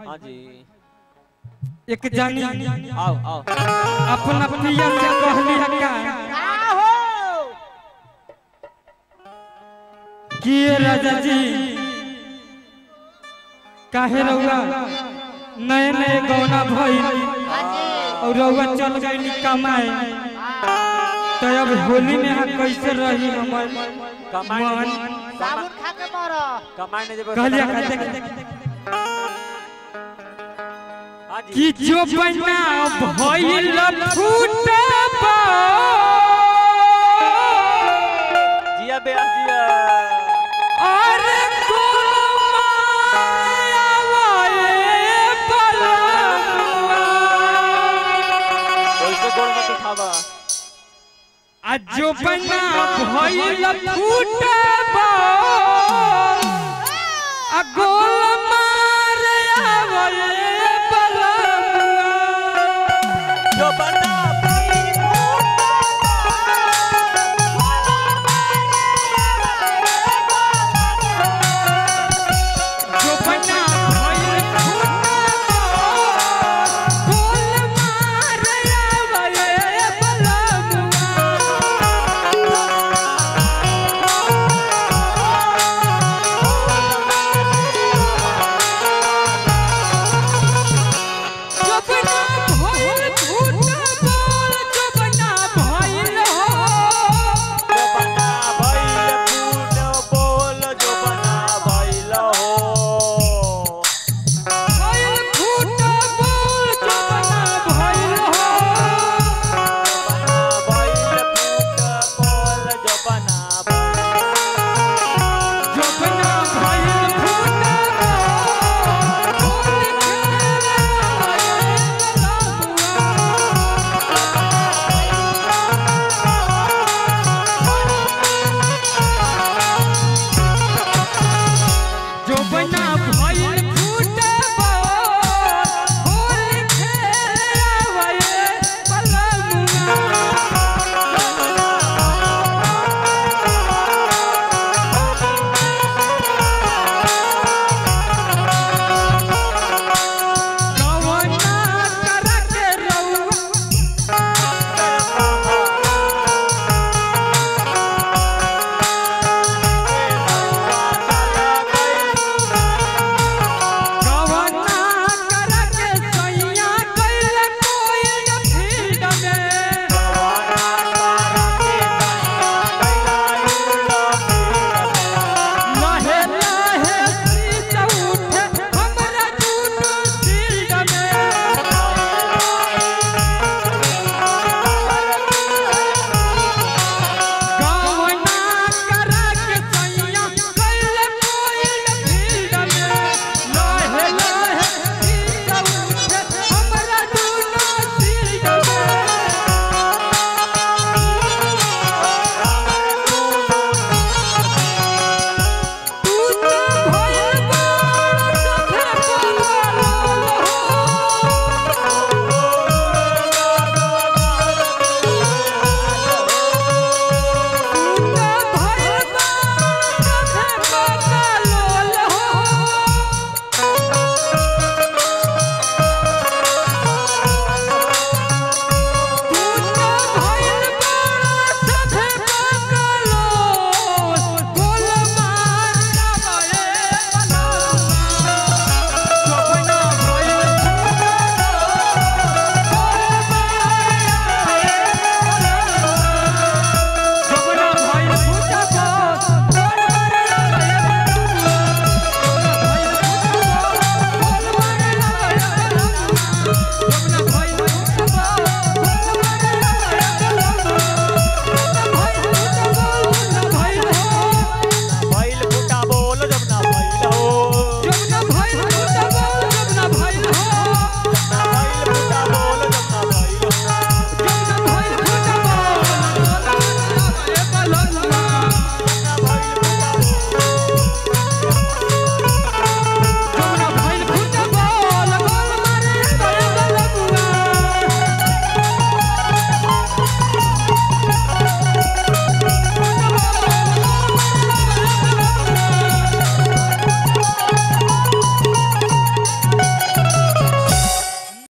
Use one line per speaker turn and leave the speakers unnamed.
हाँ जी
एक जानी
आओ आओ
अपना पिया से कहली हक्का कि राजा जी काहे रहुआ नए नए गौना भइल और रहुआ चल गई कमाए तो अब होली में हम कैसे रही हमर
कमाई
साबुन खा के मरो
कमाई नहीं देबो
कहलिया कि जो बना भइल फूटबा
जिया बे जिया
अरे जो बना भइल फूटबा अगो